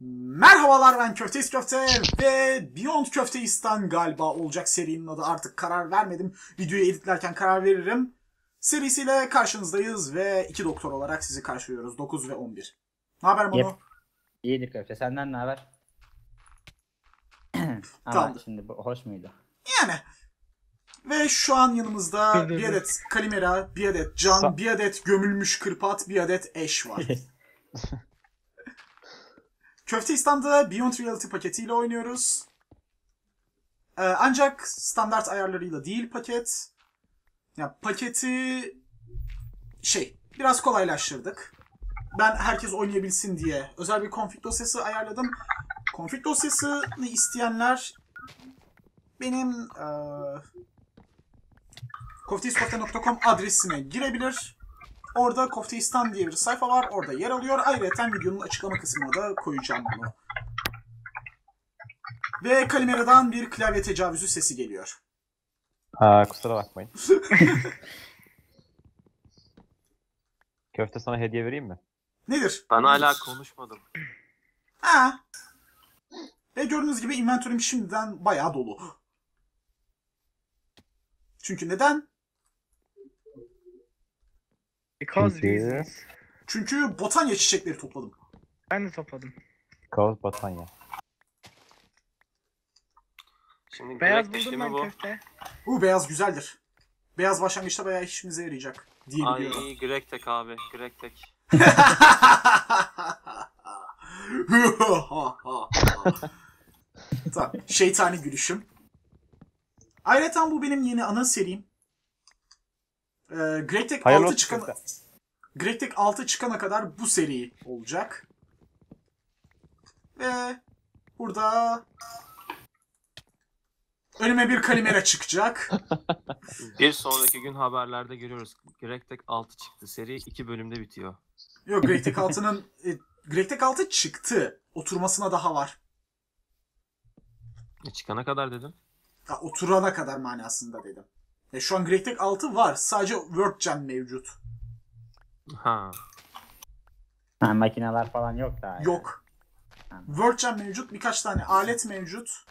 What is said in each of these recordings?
Merhabalar, ben Köfteyiz Köfte ve Beyond Köfteyiz'den galiba olacak serinin adı, artık karar vermedim. Videoyu editlerken karar veririm. Serisiyle karşınızdayız ve iki doktor olarak sizi karşılıyoruz. 9 ve 11. Ne haber Manu? Yep. İyidir Köfte. Senden ne haber? Ama Tamamdır. şimdi bu hoş muydu? Yani. Ve şu an yanımızda bir adet Kalimera, bir adet Can, bir adet gömülmüş kırpat, bir adet eş var. Köfteistan'da Beyond Reality paketiyle oynuyoruz. Ancak standart ayarlarıyla değil paket. Yani paketi biraz kolaylaştırdık. Ben herkes oynayabilsin diye özel bir config dosyası ayarladım. Config dosyasını isteyenler benim kofteizkofte.com adresine girebilir. Orada Köfteistan diye bir sayfa var. Orada yer alıyor. Ayrıca videonun açıklama kısmına da koyacağım bunu. Ve Kalimera'dan bir klavye tecavüzü sesi geliyor. Kusura bakmayın. Köfte sana hediye vereyim mi? Nedir? Ben hala konuşmadım. Ve gördüğünüz gibi inventörüm şimdiden bayağı dolu. Çünkü neden? Because reasons. Çünkü botanya çiçekleri topladım. Ben de topladım. Kavuz Batanya. Şimdi Beyaz Greg buldum mi ben bu? köfte. Beyaz güzeldir. Beyaz başlangıçta bayağı işimize yarayacak diye biliyorum. Ay Greg Tek abi. Greg Tek. Tamam. Şeytani gülüşüm. Ayrıca bu benim yeni ana serim. Greg Tek 6 çıkan... Greg Tek 6 çıkana kadar bu seri olacak. Ve burada önüme bir Kalimera çıkacak. Bir sonraki gün haberlerde görüyoruz. Greg Tek 6 çıktı. Seri 2 bölümde bitiyor. Yok, Greg Tek 6'nın Greg Tek 6 çıktı. Oturmasına daha var. Çıkana kadar dedin. Oturana kadar manasında dedim. Şu an Greg Tek 6 var. Sadece WordGen mevcut. Ha. Makineler falan yok daha. Yok. WordGen mevcut. Birkaç tane alet mevcut.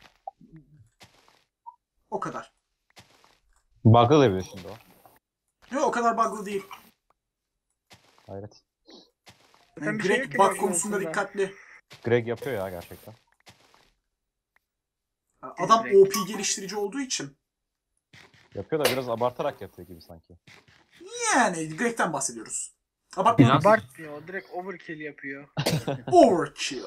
O kadar. Bug'lı da bir şimdi o. Yok, o kadar bug'lı değil. Hayret. Yani Bir şey yok Greg ki bug bug konusunda konusunda. dikkatli. Greg yapıyor ya gerçekten. Adam Greg. OP geliştirici olduğu için. Yapıyor da biraz abartarak yapıyor gibi sanki. Yani Greg'den bahsediyoruz. Abartma. Biraz- Abartmıyor. Direkt overkill yapıyor. Overkill.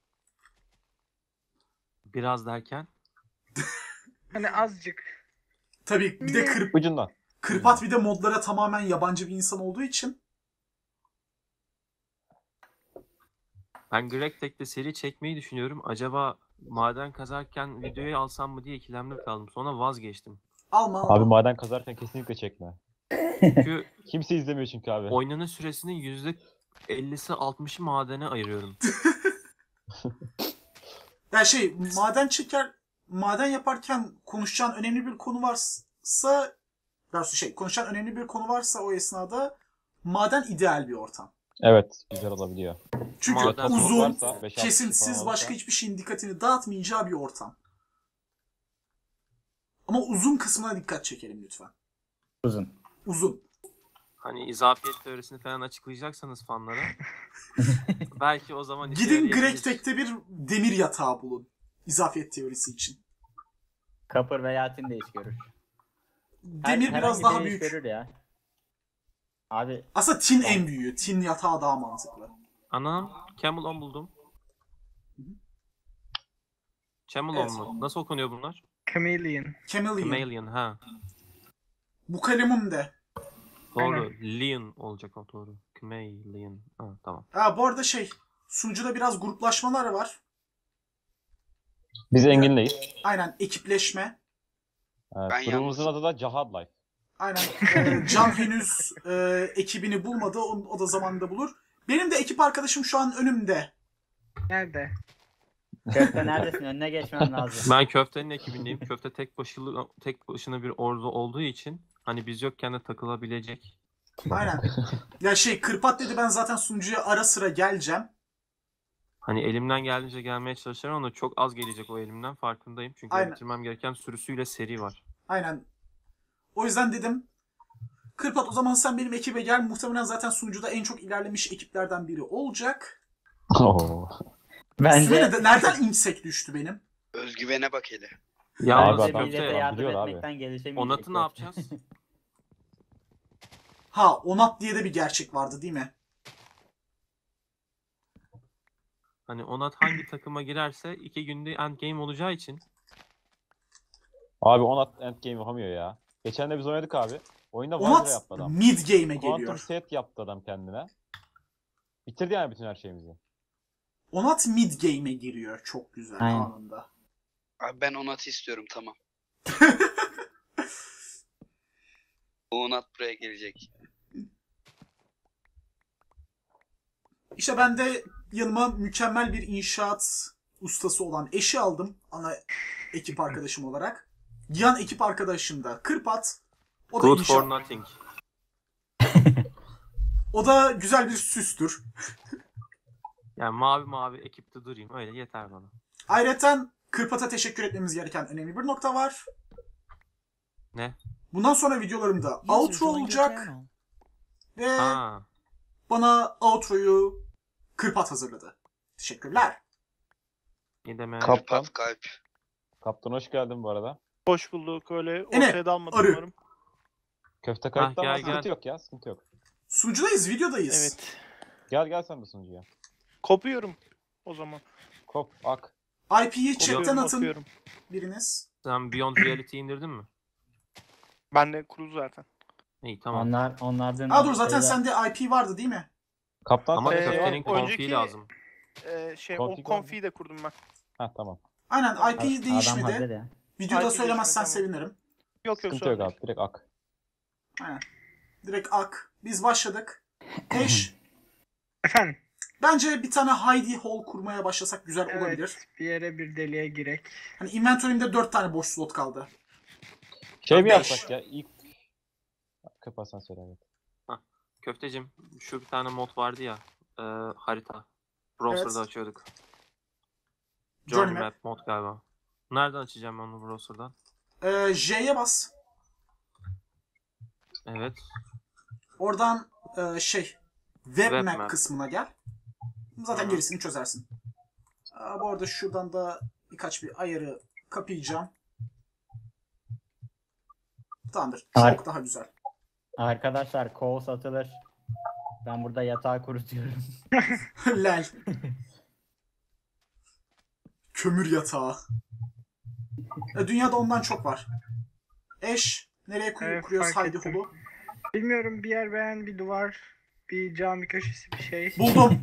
Biraz derken. Hani azıcık. Tabii bir de Ucundan. Kırpat bir de modlara tamamen yabancı bir insan olduğu için. Ben Greg Tek'te seri çekmeyi düşünüyorum. Acaba maden kazarken videoyu alsam mı diye ikilemde kaldım. Sonra vazgeçtim. Alma. Abi maden kazarken kesinlikle çekme. Çünkü Kimse izlemiyor çünkü abi. oynanış süresinin %50'si 60'ı madene ayırıyorum. Yani maden yaparken konuşacağın önemli bir konu varsa, konuşacağın önemli bir konu varsa o esnada maden ideal bir ortam. Evet, güzel olabiliyor. Çünkü Maden uzun, varsa, 5-6 kişi kesintisiz, falan başka olursa. hiçbir şeyin dikkatini dağıtmayacağı bir ortam. Ama uzun kısmına dikkat çekelim lütfen. Uzun. Uzun. Hani izafiyet teorisini falan açıklayacaksanız fanlara. Belki o zaman işe Gidin yarayabilir. Greg Tek'te bir demir yatağı bulun. İzafiyet teorisi için. Kapır veya tin de iş görür. Demir biraz Herhangi daha biri iş büyük. görür ya. Abi Aslında tin en büyüğü. Tin yatağı daha mantıklı. Anam, Camelon buldum. Camelon Evet. mu? Nasıl okunuyor bunlar? Chameleon. Chameleon. Chameleon, ha. Bu kalemim de. Doğru. Leon olacak o, doğru. Chameleon. Ha, tamam. Bu arada sunucuda biraz gruplaşmalar var. Biz Engin'leyiz. Aynen, ekipleşme. Grubumuzun adı da Cahad Life. Aynen. Can henüz ekibini bulmadı. O da zamanında bulur. Benim de ekip arkadaşım şu an önümde. Nerede? Köfte neredesin? Önüne geçmem lazım. Ben Köfte'nin ekibindeyim. Köfte tek başına bir ordu olduğu için hani biz yokken de takılabilecek. Aynen. Ya Kırpat dedi, ben zaten sunucuya ara sıra geleceğim. Hani elimden geldiğince gelmeye çalışıyorum ama çok az gelecek o elimden farkındayım. Çünkü Aynen. bitirmem gereken sürüsüyle seri var. Aynen. O yüzden dedim Kırpat o zaman sen benim ekibe gel. Muhtemelen zaten sunucuda en çok ilerlemiş ekiplerden biri olacak. Oo. Bence Nereden insek düştü benim? Özgüvene bak hele. Yalnız Abi adam- millete Köfte, yardım biliyor abi. etmekten gelişemeyecek. Onat'ı ne yapacağız? Ha, Onat diye de bir gerçek vardı değil mi? Hani Onat hangi takıma girerse 2 günde endgame olacağı için Abi Onat endgame yapamıyor ya. Geçen de biz oynadık abi. Oyunda Vajra Onat yaptı adam. mid game'e Quantum geliyor. set yaptı adam kendine. Bitirdi yani bütün her şeyimizi. Onat mid game'e giriyor. Çok güzel Aynen. anında. Abi ben Onat'ı istiyorum, tamam. O Onat buraya gelecek. İşte ben de yanıma mükemmel bir inşaat ustası olan eşi aldım. Ana ekip arkadaşım olarak. Yan ekip arkadaşım da Kırpat. O da good inşaat. for nothing. O da güzel bir süstür. Yani mavi mavi ekipte durayım öyle yeter bana. Ayrıca Kırpat'a teşekkür etmemiz gereken önemli bir nokta var. Ne? Bundan sonra videolarımda outro olacak ve Ha. bana outro'yu Kırpat hazırladı. Teşekkürler. Ne demek? Kaptan. Pat kalp. Kaptan hoş geldin bu arada. Hoş bulduk. Öyle Ene, ortaya dalmadım arı. umarım. Köfte kayıtta gel, ama gel. sıkıntı yok ya, sıkıntı yok. Sunucudayız, videodayız. Evet. Gel sen de sunucuya. Kopuyorum o zaman. Kop, ak. IP'yi chatten Kopuyorum, atın kopuyorum. biriniz. Sen Beyond Reality indirdin mi? Ben de kuru zaten. İyi tamam. Onlardan Aa dur zaten şeyler- sende IP vardı değil mi? Kaptan Ama sana Ee, şey var köftenin mı? konfiyi önceki- lazım. O Config konfiyi de kurdum ben. Ha tamam. Aynen IP Adam hazır değişmedi. ya. Videoda IP söylemezsen değişmedi, sevinirim. Yok Sıkıntı sorun yok değil. abi, direkt ak. Aynen. Direkt ak. Biz başladık. Eş. Efendim. Bence bir tane Heidi Hall kurmaya başlasak güzel Evet. olabilir. Bir yere bir deliğe girek. Hani inventory'imde 4 tane boş slot kaldı. Şey mi 5. yapsak ya ilk... Kapatsan söyle evet. Köftecim şu bir tane mod vardı ya. Harita. Browser'da Evet. açıyorduk. Journey Journey Map. Map mod galiba. Nereden açacağım ben onu browser'dan? J'ye bas. Evet. Oradan Web Web Map Map. kısmına gel. Zaten Hı hı. gerisini çözersin. Bu arada şuradan da birkaç bir ayarı kapayacağım. Tamamdır. Harika. Çok daha güzel. Arkadaşlar kol satılır. Ben burada yatağı kurutuyorum. Lel. Kömür yatağı. Dünyada ondan çok var. Eş. Nereye Evet, kuruyoruz fark Heidi ettim. Hall'u? Bilmiyorum, bir yer beğen, bir duvar, bir cami köşesi, bir şey. Buldum.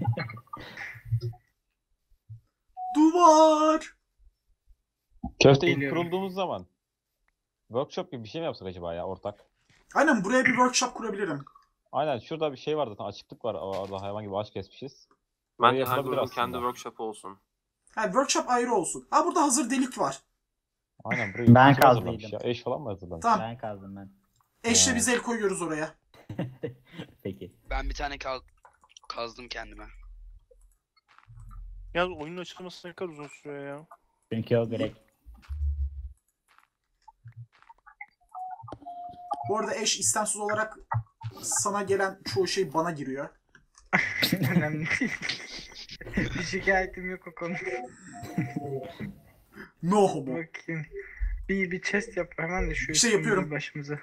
Duvar. Köfte ilk Geliyorum. kurulduğumuz zaman workshop gibi bir şey mi yapsak acaba ya ortak? Aynen buraya bir workshop kurabilirim. Aynen şurada bir şey var zaten, açıklık var, orada hayvan gibi ağaç kesmişiz. Bence her yapılabilir grubun aslında. kendi workshop'u olsun. Yani workshop ayrı olsun. Ha burada hazır delik var. Aynen burayı Ben kim hazırlamış kazdıydım. ya? Eş falan mı hazırlamış? Tamam. Ben kazdım ben. Eşle Ha. biz el koyuyoruz oraya. Peki. Ben bir tane kazdım kendime. Yalnız oyunun açılması ne kadar uzun sürüyor ya. Çünkü o Greg. Bu arada eş istemsiz olarak sana gelen çoğu şey bana giriyor. Önemli değil. Bir şikayetim yok o konuda. No homo. Bakayım. Bir chest yap hemen de şu İşte üstümüzü yapıyorum. başımıza.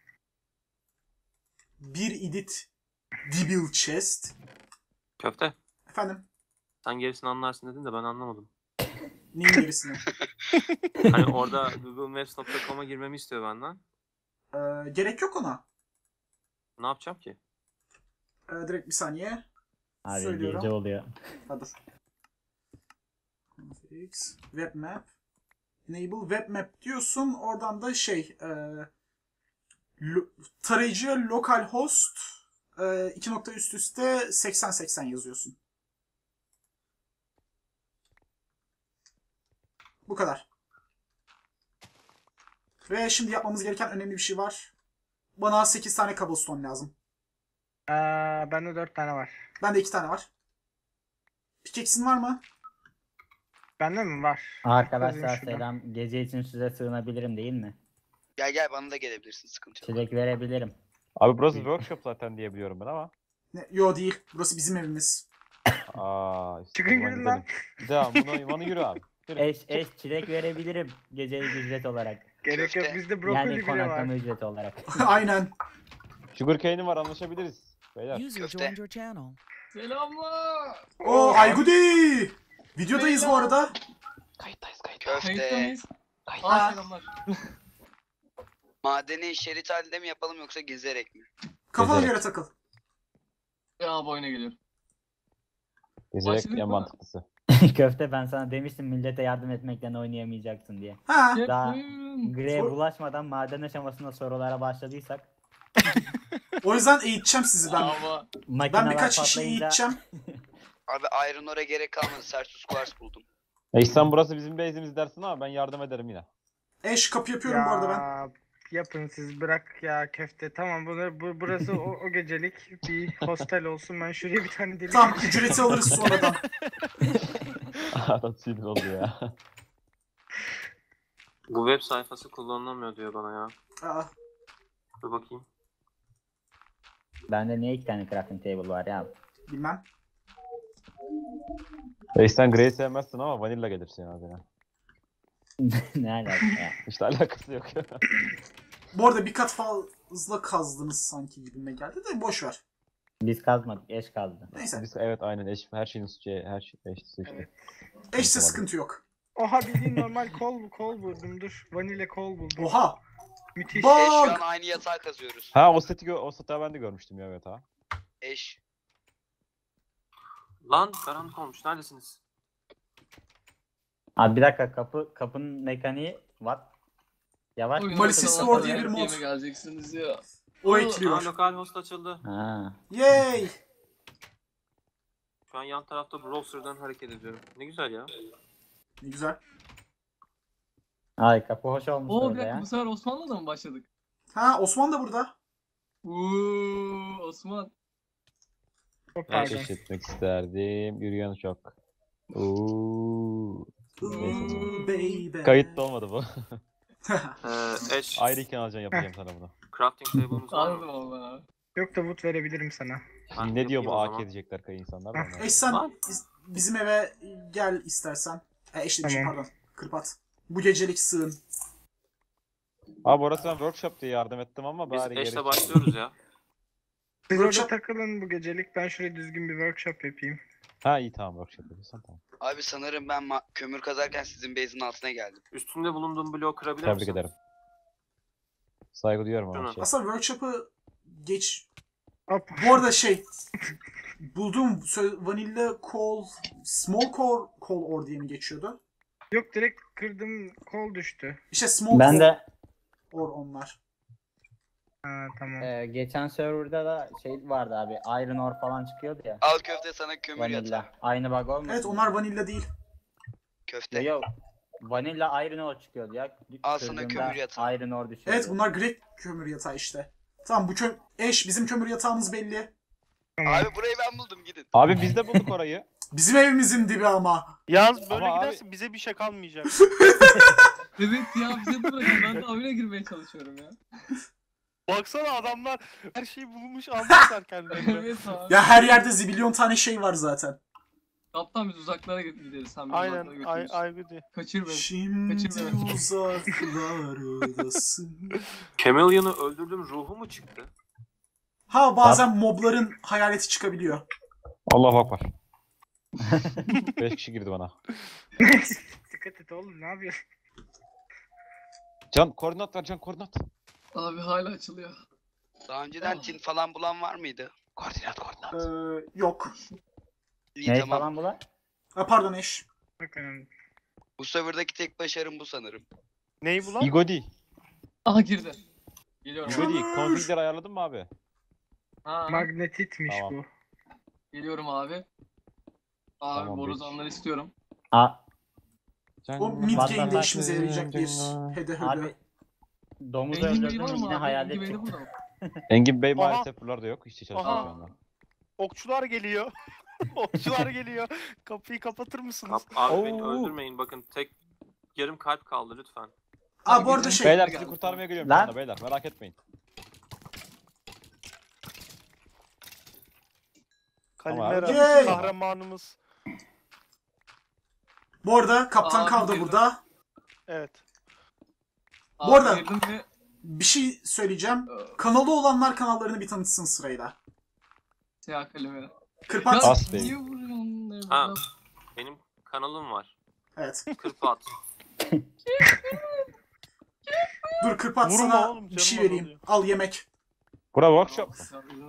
Bir edit Debil Chest. Köfte. Efendim? Sen gerisini anlarsın dedin de ben anlamadım. Neyin gerisini? Hani orada googlemaps.com'a girmemi istiyor benden. Gerek yok ona. Ne yapacağım ki? Direkt bir saniye. Abi Söylüyorum. gece oluyor. Ha dur. Config, Web Map. Enable Web Map diyorsun. Oradan da tarayıcıya localhost 2 nokta üst üste 8080 yazıyorsun. Bu kadar. Ve şimdi yapmamız gereken önemli bir şey var. Bana 8 tane cobblestone lazım. Bende 4 tane var. Bende 2 tane var. Pickaxe'in var mı? Bende mi var? Arkadaşlar Yazayım şuradan. selam. Gece için size sığınabilirim değil mi? Gel bana da gelebilirsin, sıkıntı yok. Çilek verebilirim. Abi burası workshop zaten diye biliyorum ben ama. Yo değil. Burası bizim evimiz. Aa, işte Çıkın o zaman girin lan. gidelim. Devam buna yürü abi. Yürü. Eş çilek verebilirim gecelik ücret olarak. Gerek yok Köfte. bizde brokoli Yani bile var. konaklama ücreti olarak. Aynen. Sugarcane'im var, anlaşabiliriz. Beyler. User Köfte. joined your channel. Selamlar. Oo Aygudi! Videodayız bu arada. Köfte. Kayıttayız. Aa, selamlar. Madeni şerit halinde mi yapalım yoksa gezerek mi? Kafana Gezerek. göre takıl. Ya bu oyuna geliyorum. Gezerek Başladık en mı? mantıklısı. Köfte ben sana demiştim millete yardım etmekten oynayamayacaksın diye. Ha. Daha Yapıyorum. Grey'e Sor- bulaşmadan maden aşamasında sorulara başladıysak O yüzden eğiteceğim sizi ben. Ama makineler Ben birkaç kişiyi patlayınca eğiteceğim. Abi Iron Ore'a gerek kalmadı. Sersus Quartz buldum. İhsan burası bizim base'imiz dersin ama ben yardım ederim yine. Eş kapı yapıyorum bu arada ben. Ya yapın siz bırak ya köfte. Tamam burası o gecelik bir hostel olsun. Ben şuraya bir tane delik. Tamam ücreti alırız sonradan. Adam sinir oldu ya. Bu web sayfası kullanılamıyor diyor bana ya. Aa, Dur bakayım. bende niye 2 tane crafting table var ya? bilmem. İhsan Grey'i sevmezsin ama vanilla gelirsin abi ya. Ne alaka ya? İşte alakası yok. Bu arada bir kat fazla kazdınız sanki gibime geldi de boş ver. Biz kazmadık, eş kazdı. Neyse. Biz, evet aynen her şeyin suçu, her şey eş suçu. Eşse sıkıntı yok. Oha bildiğin normal kol buldum dur. Vanilya kol buldum. Oha. Müthiş. Bak! Eş şu an aynı yatağı kazıyoruz. Ha o seti ben de görmüştüm ya, evet ha. Eş. Lan karanlık olmuş. Neredesiniz? Abi bir dakika kapının mekaniği what? Yavaş. oyuna Malicious bakalım, War diye bir hangi mod. game'e geleceksiniz ya. O Aa, ekliyor. lokal host açıldı. Ha. Yay. Şu an yan tarafta browser'dan hareket ediyorum. Ne güzel ya. Ne güzel. Ay kapı hoş olmuş Oo bir orada dakika ya. bu sefer Osmanlı'da mı başladık? Ha Osman da burada. Osman. Çok Ben pardon. eşitmek isterdim. Yürüyen çok. Oo. Ooh, baby. Kayıt olmadı bu. Eş. Ayrı iken alacaksın, yapacağım sana bunu. Crafting table'ımız var Anladım mı? valla. Yok da wood verebilirim sana. Ben Ne diyor yapayım bu o AK zaman. edecekler kayı insanlar da. Eş sen Lan. bizim eve gel istersen. Eş demişim Tamam. pardon. Kırpat. Bu gecelik sığın. Abi orası ben workshop diye yardım ettim ama Biz bari eşle gerek. başlıyoruz ya. Siz Workshop- orada takılın bu gecelik. Ben şuraya düzgün bir workshop yapayım. Ha iyi, tamam workshop yapıyorsan tamam. Abi sanırım ben kömür kazarken sizin base'in altına geldim. Üstünde bulunduğum bloğu kırabilir Tebrik misin? ederim. Saygı duyuyorum ama Şunu. şey. Aslında workshop'ı geç. Hop. Bu arada bulduğum vanilla coal, small coal ore diye mi geçiyordu? Yok direkt kırdım kol düştü. İşte small Ben coal de ore onlar. Ha tamam. geçen serverda da şey vardı abi. Iron ore falan çıkıyordu ya. Al köfte sana kömür yatağı. Vanilla. Aynı bug olmasın? Evet onlar vanilla değil. Köfte. Yok. Vanilla iron ore çıkıyordu ya. Al sana Kırdığında kömür yatağı. Iron ore düşüyordu. Evet bunlar grey kömür yatağı işte. Tamam bu eş bizim kömür yatağımız belli. Tamam. Abi burayı ben buldum, gidin. Abi biz de bulduk orayı. Bizim evimizin dibi ama. Yalnız böyle Ama abi- giderse bize bir şey kalmayacak. Evet ya bize de bırakın ben de oyuna girmeye çalışıyorum ya. Baksana adamlar her şeyi bulmuş almışlar kendilerine. Evet abi. Ya her yerde zibilyon tane şey var zaten. Kaptan biz uzaklara gideriz. Sen bizi Aynen uzaklara götürürsün. Aygudi. Kaçır beni. Şimdi Kaçırma. uzaklardasın. Chameleon'u öldürdüm, ruhu mu çıktı? Ha bazen mobların hayaleti çıkabiliyor. Allah akbar. 5 kişi girdi bana. Dikkat et oğlum ne yapıyorsun? Can koordinat ver, Can koordinat. Abi hala açılıyor. Daha önceden tin falan bulan var mıydı? Koordinat. Yok. İyi Ne tamam. falan bu lan? Ha, pardon eş. Çok önemli. Bu serverdaki tek başarım bu sanırım. Neyi bu lan? Igodi. Aha girdi. Geliyorum abi. Igodi. Config'leri ayarladın mı abi? Ha, Magnetitmiş Tamam. bu. geliyorum abi. Abi Tamam, borazanları istiyorum. Aa, O mid Vatandaş- game'de işimize yarayacak bir hede abi höde. domuz Engin Bey var öldürdüm mı yine abi? hayalet Engin Bey de çıktı. burada mı? Engin Bey Aha. maalesef buralarda yok. İşte çalışıyor Aha. şu anda. Okçular geliyor. Okçular geliyor. Kapıyı kapatır mısınız? Abi beni Oo. öldürmeyin. Bakın tek yarım kalp kaldı lütfen. Aa bu arada şey. Beyler sizi kurtarmaya geliyorum şu Lan. anda beyler. Merak etmeyin. Kalimera Yay! kahramanımız. Bu arada Kaptan Aa, Kav da girdim. burada. Evet. Bu arada- girdim ve Bir şey söyleyeceğim. Kanalı olanlar kanallarını bir tanıtsın sırayla. siyah kalemi. Kırpat. As niye Bey. vuruyorsun? Ha. Benim kanalım var. Evet. Kırpat. Dur Kırpat Vurma sana oğlum, bir şey canım vereyim. azalıyor. Al yemek. Bura workshop mu?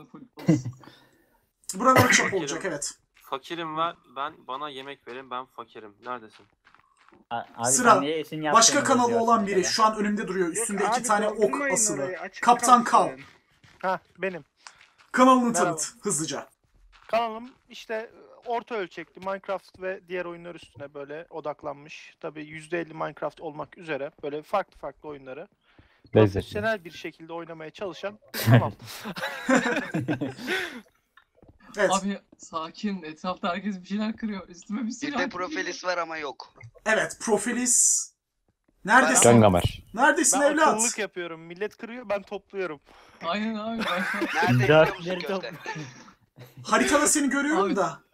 Burada workshop olacak evet. Fakirim bana yemek verin, ben fakirim. Neredesin? Abi Sıra. sen niye eşin yaptığını Başka kanalı bozuyorsun olan biri mesela? şu an önümde duruyor. Üstünde Yok iki abi, tane ok doldurmayın asılı. orayı, açık Kaptan Kav. kalsın. Ha benim. Kanalını Merhaba. tanıt hızlıca. Kanalım işte orta ölçekli Minecraft ve diğer oyunlar üstüne böyle odaklanmış. Tabii %50 Minecraft olmak üzere böyle farklı farklı oyunları Lezzetli. profesyonel bir şekilde oynamaya çalışan bir kanal. Evet. Abi sakin. Etrafta herkes bir şeyler kırıyor. Üstüme bir Bir silah de geliyor. profilis var ama yok. Evet Profilis. Neredesin? Cangamer. Neredesin Ben evlat? akıllılık yapıyorum. Millet kırıyor, ben topluyorum. Aynen abi. Ben şu an... Nerede biliyor musun Dörtleri köfte? Haritada seni görüyorum Abi- da.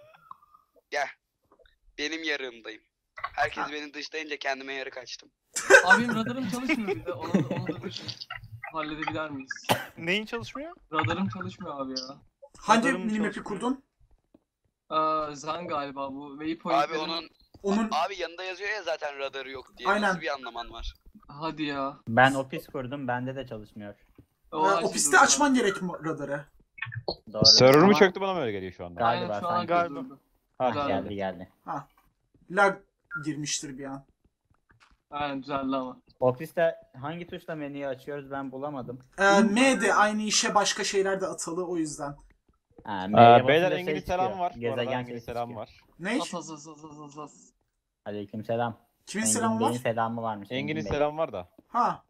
Benim yarığımdayım. Herkes beni dışlayınca kendime yarık açtım. Abi benim radarım çalışmıyor bir de. Onu da bir halledebilir miyiz? Neyin çalışmıyor? Radarım çalışmıyor abi ya. Hangi Radarım minimap'i çalışmıyor. kurdun? Zen galiba bu. Abi Waypoint'lerin... Onun abi yanında yazıyor ya zaten radarı yok diye. Aynen. Nasıl bir anlaman var? Hadi ya. Ben ofis kurdum, bende de çalışmıyor. ofiste açman gerek mi radarı? Doğru. Server mı Ama çöktü bana mı öyle geliyor şu anda? Galiba Aynen şu an sanki. Galiba. durdu. Ha Güzel. geldi. geldi. Lag girmiştir bir an. Aynen düzeldi ama. Ofiste hangi tuşla menüyü açıyoruz ben bulamadım. M de aynı işe başka şeyler de atalı o yüzden. Ha, Beyler İngiliz selam var. Bu arada Gezegen İngiliz sesi selam çıkıyor. var. Ne? As. Aleyküm selam. Kimin Engin selamı Bey'in var? selamı varmış. İngiliz Bey. selam var da. Ha.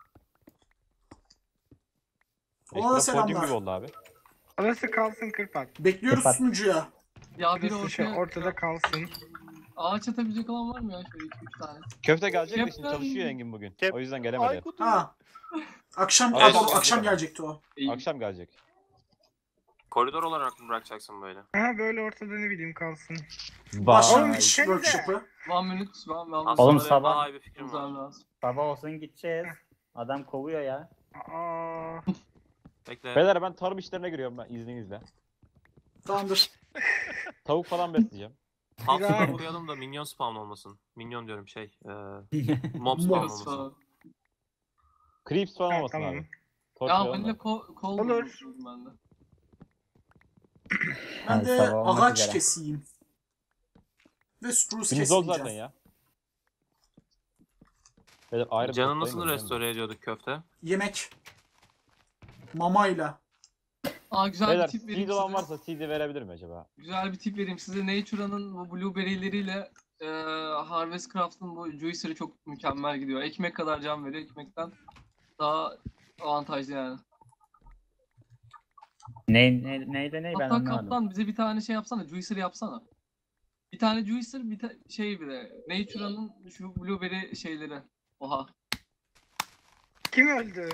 Ona da İşte podyum selamlar. gibi oldu abi. Orası kalsın Kırpat. Bekliyoruz Kapat. sunucuya. Ya biri Orası şu ortaya ortada kalsın. ağaç atabilecek olan var mı ya? Şöyle 2-3 tane. Köfte gelecek de şimdi Yaptım. çalışıyor Engin bugün. Kep- O yüzden gelemedi. Aykut. Ha. Akşam Evet. akşam gelecekti o. İyi. Akşam gelecek. Koridor olarak mı bırakacaksın böyle? Aha böyle ortada ne bileyim kalsın. Başlangıç Oğlum, workshop'ı. One minute. One Aslında Oğlum, benim sabah- daha iyi bir fikrim var. Uzağım lazım. Sabah olsun gideceğiz. Adam kovuyor ya. Aa. Bekle. Beyler ben tarım işlerine giriyorum ben izninizle. Tamamdır. Tavuk falan besleyeceğim. Haftada Güzel. koyalım da minyon spawn olmasın. Minyon diyorum mob spawn olmasın. Sonra- Creeps falan Ha, olmasın tamam. abi. Ya Tortulayalım vanilla da. kol Olur. bulmuşum ben de. Ben Yani de sabah olmak ağaç üzere. keseyim. Ve spruce Şimdi zor kesmeyeceğim. zaten ya. Beyler ayrı Canı toplayın nasıl da, değil mi? restore ediyorduk köfte? Yemek. Mamayla. Aa güzel Beyler bir tip vereyim seed olan size. varsa seed'i verebilir mi acaba? Güzel bir tip vereyim size. Nature'ın bu blueberry'leriyle Harvest Craft'ın bu juicer'ı çok mükemmel gidiyor. Ekmek kadar can veriyor. Ekmekten daha avantajlı yani. Neydi ben Hatta anlamadım. kaptan bize bir tane şey yapsana. Juicer yapsana. Bir tane juicer şey bir de. Nature'ın şu blueberry şeyleri. Oha. Kim öldü?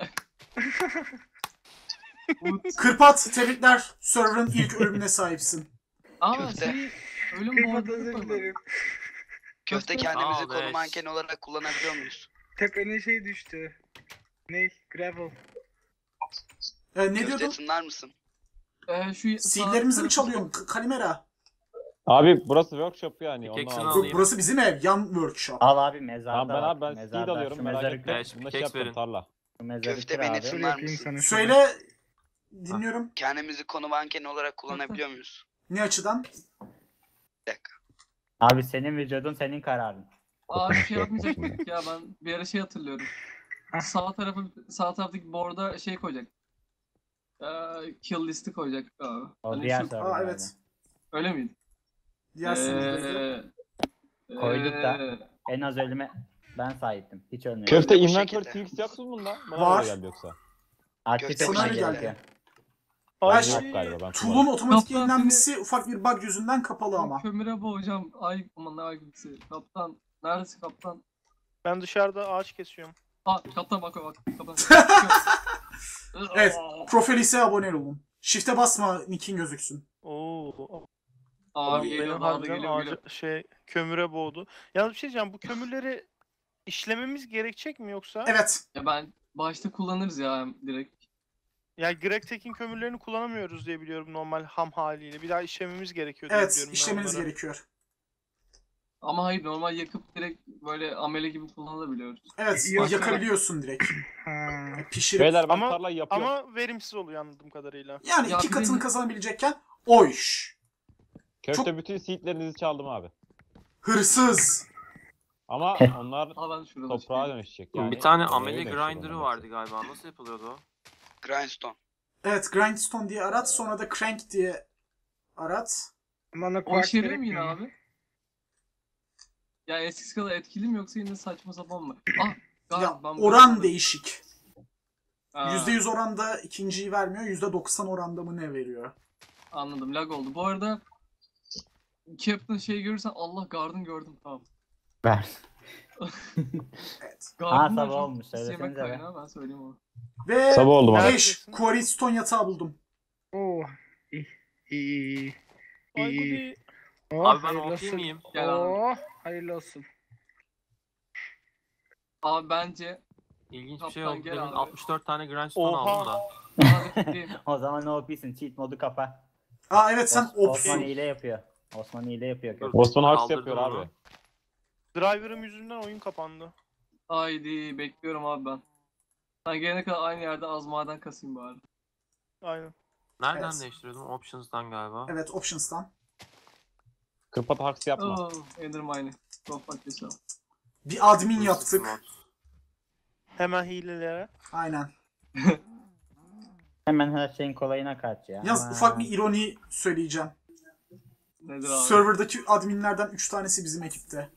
Kırpat tebrikler. Server'ın ilk ölümüne sahipsin. Aa Köfte. şey ölüm Kırpat bordu özür dilerim. Köfte Köfte- kendimizi Aa, konu beş. manken olarak kullanabiliyor muyuz? Tepenin şey düştü. Ne? Gravel. Ne Köfte diyordun? tınlar mısın? şu Seedlerimizi mi çalıyorsun Kalimera? Abi burası workshop yani. Pickaxe'ini ondan al. aldım. Burası bizim ev. Yan workshop. Al abi mezarda. Tamam ben var. abi ben seed Mezarda. alıyorum Şu merak mezarı etme. Evet, Bunda pickaxe şey yapıyorum verin. tarla. Şu mezarı Köfte kır beni abi. Dur tınlar yapayım mısın? sana. Söyle. Dinliyorum. Kendimizi konu manken olarak kullanabiliyor muyuz? Ne açıdan? Bir dakika. Abi senin vücudun senin kararın. Abi şey yapmayacaktık ya ben bir ara şey hatırlıyorum. Sağ taraftaki board'a şey koyacak. Kill listi koyacak abi. O Hani diğer şu- server Aa abi. evet. Öyle miydi? Diğer sınıftaki. Koyduk da. En az ölüme ben sahiptim. Hiç ölmüyorum. Köfte bu inventory şekilde. TX yok mu bunda? Bana Var. öyle geldi yoksa. Aktif Köfte etmen sana geldi. gerekiyor. Ay, Yok galiba ben Tool'un kullanıyorum. otomatik Kaptan yenilenmesi ufak bir bug yüzünden kapalı ama. Kömüre boğacağım. Ay aman ne aygısı. Kaptan. Neredesin kaptan? ben dışarıda ağaç kesiyorum. Kaptan bak bak. Kaptan. Evet. Profilis'e abone olun. Shift'e basma nickin gözüksün. Oo. Abi Benim geliyor abi harbiden geliyor. geliyor. kömüre boğdu. Yalnız bir şey diyeceğim, bu kömürleri işlememiz gerekecek mi yoksa? Evet. Ya ben başta kullanırız ya direkt. Ya Greg Tech'in kömürlerini kullanamıyoruz diye biliyorum normal ham haliyle. Bir daha işlememiz gerekiyor diye Evet. biliyorum ben işlemeniz onları. gerekiyor. Ama hayır normal yakıp direkt böyle amele gibi kullanabiliyoruz. Evet. Yok. yakabiliyorsun direkt. Ha. Pişirip. Beyler ben Ama- tarlayı yapıyorum. Ama verimsiz oluyor anladığım kadarıyla. Yani Ya iki bir de- katını kazanabilecekken o iş. Köfte bütün seedlerinizi çaldım abi. Hırsız. Ama onlar Ben şurada toprağa şey- dönüşecek yani. bir tane yemeğe amele dönüşecek grinder'ı onlar vardı hepsi. galiba. Nasıl yapılıyordu o? Grindstone. Evet. Grindstone diye arat. Sonra da Crank diye arat. Bana O kuart işe yarıyor mu yine gerekmiyor mu? abi? Ya eskisi kadar etkili mi yoksa yine saçma sapan mı? Ya ben oran değişik. Ha, %100 oranda ikinciyi vermiyor. %90 oranda mı ne veriyor? Anladım lag oldu. Bu arada Captain şey görürsen Allah Garden gördüm tamam. Ver. Evet. Garden sabah da çok olmuş, pis yemek söylesenize be. kaynağı ben söyleyeyim onu. Ve Sabah oldu bana. Eş. Quarrystone yatağı buldum. Oo. İyi. İyi. Ay İyi. gudi. Oh, Abi ben hayırlı okey olsun. miyim? Gel abi. Oh, hayırlı olsun. Abi bence İlginç bir şey Kaptan oldu. gel Demin abi. 64 tane grindstone Oha. aldım da. abi değil. O zaman OP'sin. Cheat modu kapa. Aa evet sen Osman opsun. hile yapıyor. Osman hile yapıyor. köfte. Osman Haks Kaldırdım yapıyor onu. abi. Driver'ım yüzünden oyun kapandı. Haydi bekliyorum abi ben. Ben gelene kadar aynı yerde az maden kasayım bari. Aynen. Nereden Evet. değiştiriyordum? Options'tan galiba. Evet options'tan. Kırpat Haks yapma. Oh, Endermine'i. Toprak keselim. Bir admin Instant yaptık. mod. Hemen hilelere. Aynen. Hemen her şeyin kolayına kaç ya. Yalnız Aman. ufak bir ironi söyleyeceğim. Nedir abi? Serverdaki adminlerden 3 tanesi bizim ekipte.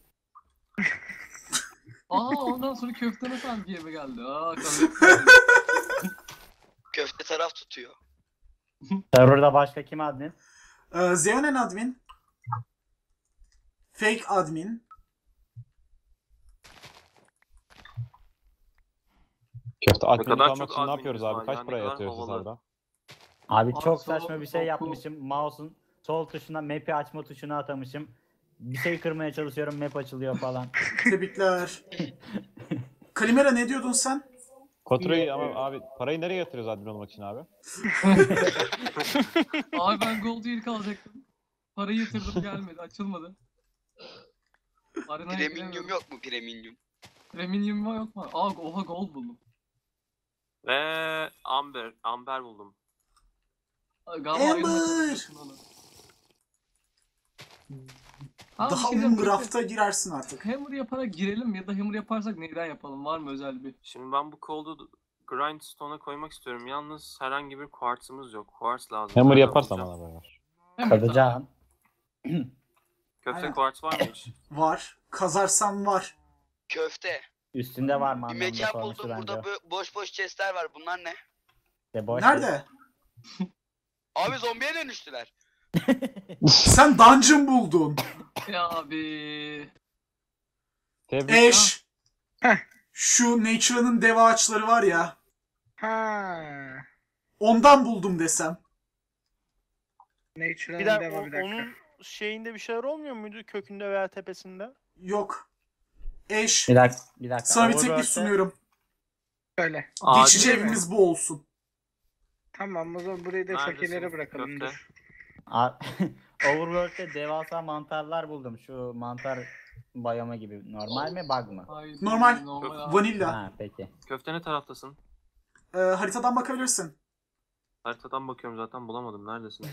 Ondan sonra köfte nasıl hangi eve geldi? Köfte taraf tutuyor. Server'da başka kim admin? Zeonen admin. Fake admin. Köfte admin kadar kalmak çok için ne adminimiz yapıyoruz var abi? ya, Kaç ne para kadar yatıyoruz havalı. hesabda? Abi çok Abi, saçma bir şey çok yapmışım. Mouse'un sol tuşuna map'i açma tuşuna atamışım. Bir şey kırmaya çalışıyorum map açılıyor falan. Tebrikler. Kalimera ne diyordun sen? Faturayı ama abi parayı nereye yatırıyoruz admin olmak için abi? Abi ben Gold Year kalacaktım. Parayı yatırdım gelmedi. Açılmadı. Arena'ya Premium giremiyorum. yok mu premium? Premium var yok mu? Oha Gold buldum. Ve Amber buldum. Galiba Amber! Arena'ya çalışmışım onu. Abi bir Daha şey diyeceğim, Umgraft'a girersin artık. Hammer yaparak girelim ya da hammer yaparsak neyden yapalım? Var mı özel bir? Şimdi ben bu cold'u grindstone'a koymak istiyorum. Yalnız herhangi bir quartz'ımız yok. Quartz lazım. Hammer Nereden yaparsan bulacağım? bana ver. Hammer Kazacaksın. Köfte Aynen. quartz var mı hiç? Var. Kazarsan var. Köfte. Üstünde var mı Bir anlamında mekan sormuştu buldum. bence. Burada boş boş chestler var. Bunlar ne? İşte boş Nerede? Abi zombiye dönüştüler. Sen dungeon buldun. Ya abi. Tebrik. Eş. Heh. Şu Nature'ın dev ağaçları var ya. Ha. Ondan buldum desem. Nature'ın Bir dakika, deva bir dakika. onun şeyinde bir şeyler olmuyor muydu kökünde veya tepesinde? Yok. Eş. Bir dakika. Sana bir teklif Overworld'de- sunuyorum. Şöyle. Geçici Adil mi? evimiz bu olsun. Tamam o zaman burayı da Neredesin fakirlere bırakalım köfte? dur. Overworld'de devasa mantarlar buldum. Şu mantar biyomu gibi. Normal mi bug mı? Haydi, Normal. abi. Vanilla. Ha peki. Köfte ne taraftasın? Haritadan bakabilirsin. Haritadan bakıyorum zaten bulamadım. Neredesin?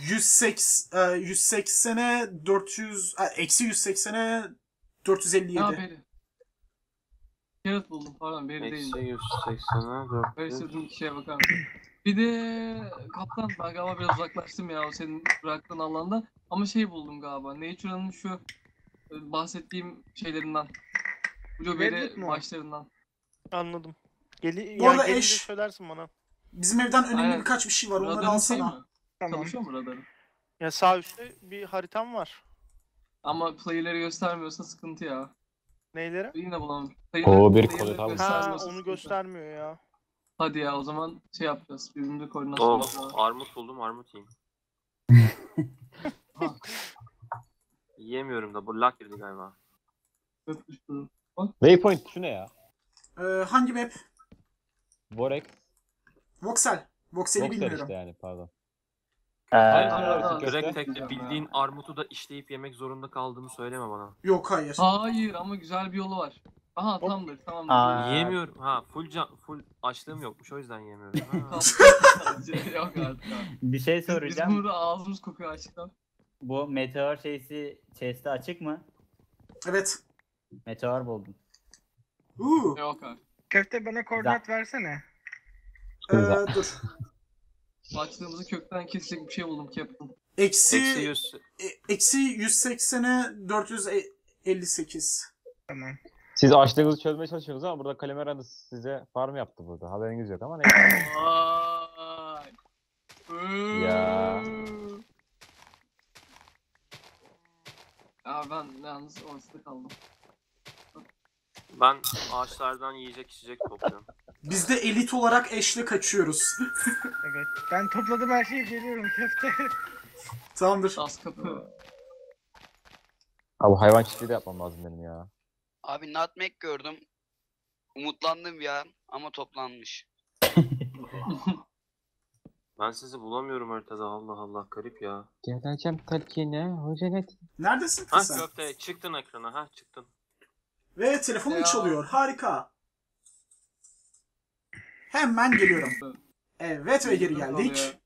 180'e 400 eksi 180'e 457. Ya beri. Carrot buldum pardon beri değil. Eksi 180'e 400. Karıştırdığım şeye bakar mısın? Bir de kaptan ben galiba biraz uzaklaştım ya o senin bıraktığın alanda. Ama şey buldum galiba. Nature'ın şu bahsettiğim şeylerinden. Blueberry Redwood mu? başlarından. Anladım. Bu arada Gelince eş- söylersin bana. Bizim evden önemli Aynen. birkaç bir şey var. Onları Radyo'nun şey alsana. mi? Tamam. Çalışıyor mu radarı? Ya sağ üstte bir haritam var. Ama player'leri göstermiyorsa sıkıntı ya. Neyleri? Yine bulamam. Oo, bir Player'leri kolu tabii. Ha göstermiyorsa onu sıkıntı. göstermiyor ya. Hadi ya o zaman şey yapacağız. Birbirimize koordinasyon yapacağız. Armut buldum, armut yiyeyim. Ha. Yiyemiyorum da bu lag girdi galiba. Waypoint şu ne ya? Hangi map? Vorex. Voxel. Voxel'i Voxel bilmiyorum. işte yani pardon. Hayır, Greg köfte. Tech'te bildiğin armutu da işleyip yemek zorunda kaldığımı söyleme bana. Yok hayır. Hayır ama güzel bir yolu var. Aha tamamdır. Aa. Yiyemiyorum. Ha full açlığım yokmuş o yüzden yiyemiyorum. Ha. Yok artık abi. Bir şey Biz soracağım. burada ağzımız kokuyor açlıktan. Bu meteor şeysi chest'te açık mı? Evet. Meteor buldum. Yok abi. Köfte bana koordinat versene. Dur. Açlığımızı kökten kesecek bir şey buldum Captain. Eksi Eksi 100. eksi 180'e 458. Tamam. Siz açlığınızı çözmeye çalışıyorsunuz ama burada Kalimera size farm yaptı burada. Haberiniz yok ama neyse. Vay. Ya. Ya ben yalnız ortada kaldım. Ben ağaçlardan yiyecek içecek topluyorum. Biz de elit olarak eşle kaçıyoruz. Evet. Ben topladım her şeyi, geliyorum köfte. Tamamdır. Az kapı. Abi hayvan çiftliği de yapmam lazım benim ya. Abi nutmeg gördüm. Umutlandım ya ama toplanmış. Ben sizi bulamıyorum haritada, Allah Allah, garip ya. Geleceğim telkine hoca ne? Neredesin ki Ha sen? köfte çıktın ekrana, ha çıktın. Ve telefonun Ya. çalıyor. Harika. Hemen geliyorum. Evet ve geri geldik.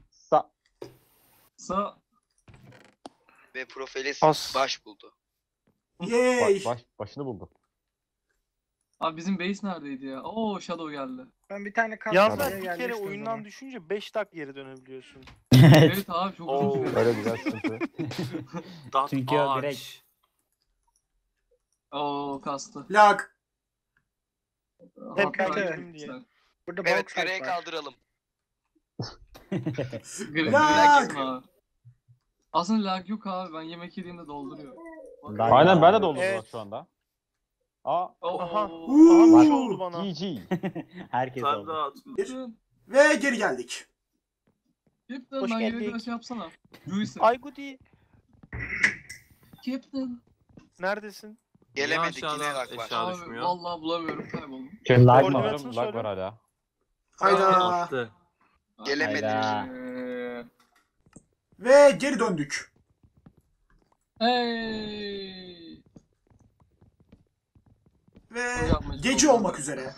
Sa Ve Profelis As. baş buldu. Yay. Başını buldu. Abi bizim base neredeydi ya? Oo Shadow geldi. Ben bir tane kaldım. Yalnız bir kere oyundan düşünce 5 dakika geri dönebiliyorsun. Evet abi çok uzun Oo. süre. Böyle güzel sıkıntı. Dat Çünkü o ağaç. direkt. Oo kastı. Lag. Hep Hatta- kaçırdım diye. Burada Evet bauxite göreğe var. kaldıralım. Lag abi. Aslında lag yok abi. Ben yemek yediğimde dolduruyor. Bak. Lag- Aynen ben de doldurdum Evet. bak şu anda. Aa. Oo. Aha. Uuu. Aha bir şey oldu bana. GG. Herkes Sen oldu. de at. Ve geri geldik. Captain Hoş ben yere geldik. kadar şey yapsana. Juicer. Aygudi. Captain. Neredesin? Gelemedik Niye yine aşağıda lag var. eşya Abi düşmüyor? vallahi bulamıyorum kayboldum. Köfte Lag lag mı? var. Koordinatını Lag var hala. Hayda. Attı. Gelemedik. Hayda. Ve geri döndük. Hey. Ve yapmacık gece oldu. olmak üzere.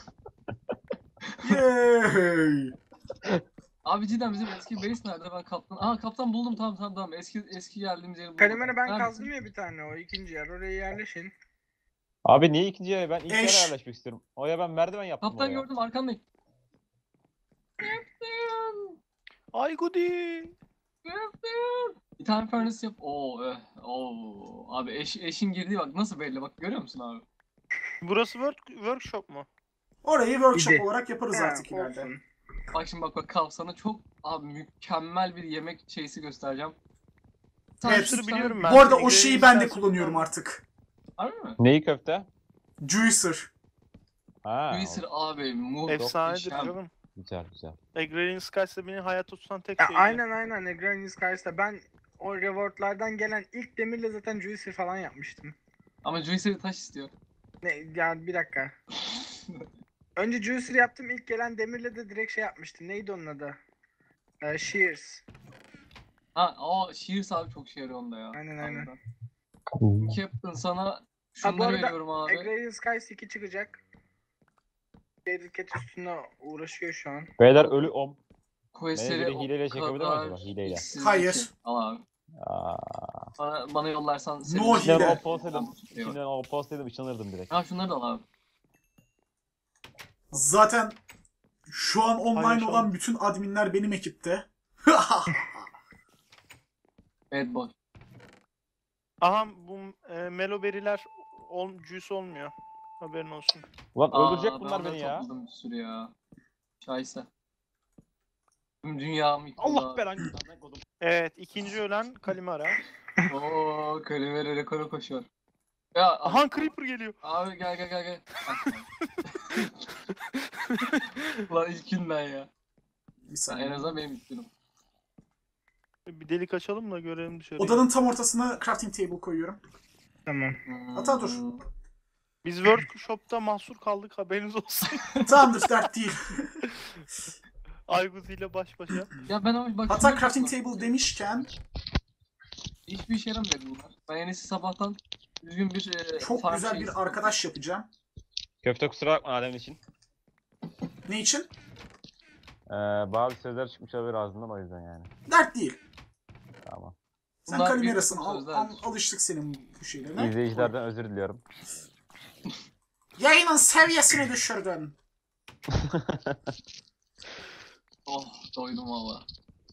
Yay. Abi cidden bizim eski base nerede? Ben kaptan. Aha kaptan buldum, tamam. Eski geldiğimiz yeri buldum. Kalimera ben Neredesin? kazdım ya bir tane, o ikinci yer. Oraya yerleşin. Abi niye ikinci yere? Ben ilk yere Eş. yerleşmek istiyorum. Oraya ben merdiven yaptım Kaptan oraya. gördüm arkandayım. Captain. Aygudi. Captain. Bir tane furnace yap. Abi eşin girdiği bak nasıl belli, bak görüyor musun abi? Burası workshop mu? Orayı workshop İyi. olarak yaparız Ha, artık ileride. olsun. Bak şimdi bak Kav, sana çok abi mükemmel bir yemek şeysi göstereceğim. Sen Evet. şu tane- Biliyorum ben. Bu arada o Bilgileri şeyi ben de istersen kullanıyorum ben- artık. Harbi mi? Neyi köfte? Juicer. Ha. Juicer abi Efsanedir muhteşem. canım. Güzel güzel. Agrarian Skies'te beni hayatta tutan tek Ya şey. aynen Agrarian Skies'ta ben o rewardlardan gelen ilk demirle zaten juicer falan yapmıştım. Ama Juicer taş istiyor. Ne ya, bir dakika. Önce juicer yaptım, ilk gelen demirle de direkt şey yapmıştım. Neydi onun adı? Shears. Ha o Shears abi çok şey yarıyor onda ya. Aynen. Harbiden. Captain sana şunları bu arada veriyorum abi. Agrarian Skies 2 çıkacak. Dediket üstüne uğraşıyor şu an. Beyler ölü om. Questleri biri hileyle o çekebilir mi kadar acaba? Hileyle. işsiz Hayır. ki. Al abi. Aa. Bana yollarsan seni. No İçinden hile. o postaydım. İçinden o postaydım ışınırdım direkt. Ha şunları da al abi. Zaten şu an online Paylaşalım. olan bütün adminler benim ekipte. Bad boy. Aha bu meloberiler juice olmuyor. Haberin olsun. Ulan öldürecek ben bunlar onları beni ya. topladım bir sürü ya. Şahise. Dünyam yıkıldı Allah abi. belanı. Evet, ikinci ölen Kalimera. Ooo Kalimera rekora koşuyor. Ya Aha Creeper geliyor. abi gel. Ulan ilkinden ya. Bir En saniye. azından benim ilkinim. Bir delik açalım da görelim dışarıyı. Odanın tam ortasına crafting table koyuyorum. Tamam. Hata dur. Biz workshop'ta mahsur kaldık, haberiniz olsun. Tamamdır, dert değil. Ayguz ile baş başa. Ya ben ama bak. Hatta şuna crafting bakma. table demişken Hiçbir işe yaramıyor bunlar. Ben en iyisi sabahtan düzgün bir çok farm güzel şeyi bir arkadaş yapacağım. Köfte kusura bakma Adem'in için. Ne için? Bazı sözler çıkmış olabilir ağzından o yüzden yani. Dert değil. Tamam. Sen Bunlar Kalimera'sın. büyük sözlerdir. Alıştık senin bu şeylerine. İzleyicilerden özür diliyorum. Yayının seviyesini düşürdün. Oh doydum valla.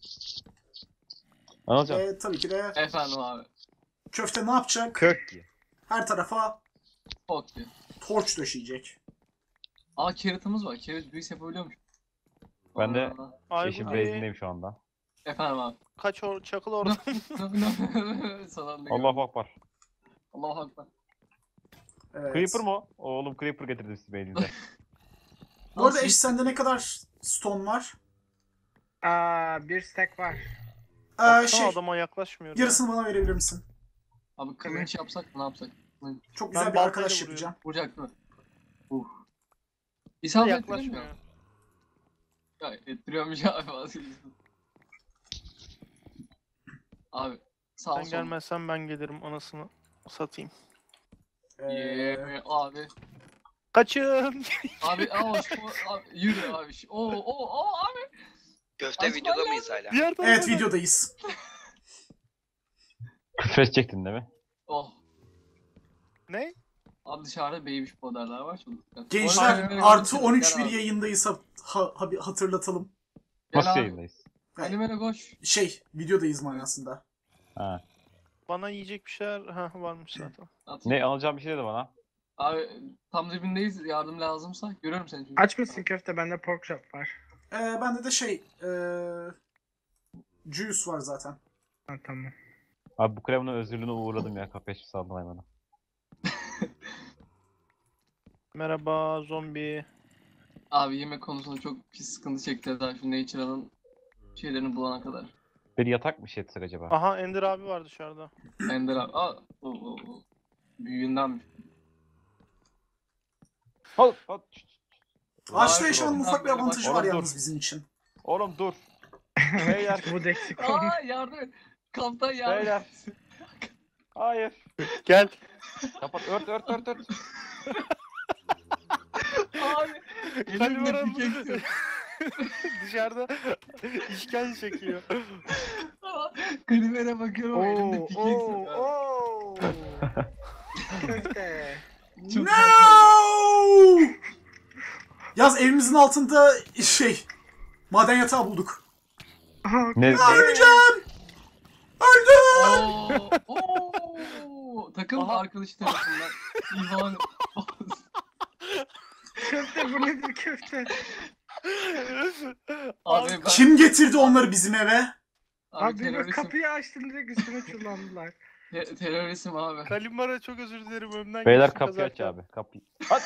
Anılcan. Tabii ki de Efendim abi. köfte ne yapacak? Kök ki. Her tarafa Okey. torç döşeyecek. Aa carrot'ımız var. Carrot büyüs yapabiliyormuş. Ben de Aa, Yeşil Ayguz Blaze'indeyim şu anda. Efendim abi. kaç çakıl orada. Sana ne Allahu Akbar. Allahu Akbar. Evet. Creeper mu? Oğlum Creeper getirdi sizi beyninize. Bu arada eş sende ne kadar stone var? Bir stack var. Şey, Adama yaklaşmıyorum. yarısını bana verebilir misin? Abi kılıç yapsak mı ne yapsak? Çok Ben güzel bir baltayla arkadaş vuruyorum. yapacağım. Vuracak mı? Ya. İsabet Yaklaşmıyor. ettiremiyor. Ya ettiriyormuş abi vazgeçtim. Abi sağ ol Sen gelmezsen ben gelirim, anasını satayım. Abi. Kaçın. Abi abi yürü abi. Abi. Köfte Aslan videoda lazım. mıyız hala? Diğer tarafa Evet, gel. videodayız. Küfür edecektin değil mi? Oh. Ne? Abi dışarıda baby modeller var çok dikkat. Gençler Orada- artı 13 Gel bir abi. yayındayız, hatırlatalım. Gel Nasıl abi. yayındayız? Kalimera koş. Videodayız manasında. Ha. Bana yiyecek bir şeyler varmış zaten. At. Ne alacağım bir şey dedi bana. Abi tam dibindeyiz yardım lazımsa görüyorum seni çünkü. Aç mısın köfte? Bende pork chop var. Bende de juice var zaten. Ha, tamam. Abi bu kremanın özürlüğüne uğradım ya. Kapıya saldım hayvanı. Merhaba zombi. Abi yemek konusunda çok pis sıkıntı çektiler daha şu Nature'ın şeylerini bulana kadar. Bir yatak mı şey etsek acaba? Aha Ender abi var dışarıda. Ender abi. O. Büyüğündenmiş. Hop hop. Ağaçta Abi, yaşamanın oğlum, ufak bir böyle avantajı bak- var Oğlum, yalnız dur. bizim için. Oğlum dur. Beyler. Bu da eksik oldu. Aa yardım et. Kamptan yardım Beyler. et. Hayır. Gel. Kapat ört. Abi. Elimle Kalimera pikeksi. dışarıda işkence çekiyor. Kalimera bakıyorum elimde pikeksi. Oo. Köfte. Çok No! Yaz, evimizin altında maden yatağı bulduk. Aha, Ne? Öleceğim! Öldüm! Takım Aha. arkadaşı tarafından İvan köfte bu nedir köfte? abi ben Kim getirdi onları bizim eve? Abi bir teröristim, kapıyı açtım direkt üstüme çullandılar. teröristim abi. Kalimara çok özür dilerim, önden Beyler geçtim kapıyı aç kazarken. abi. Kapıyı. Aç.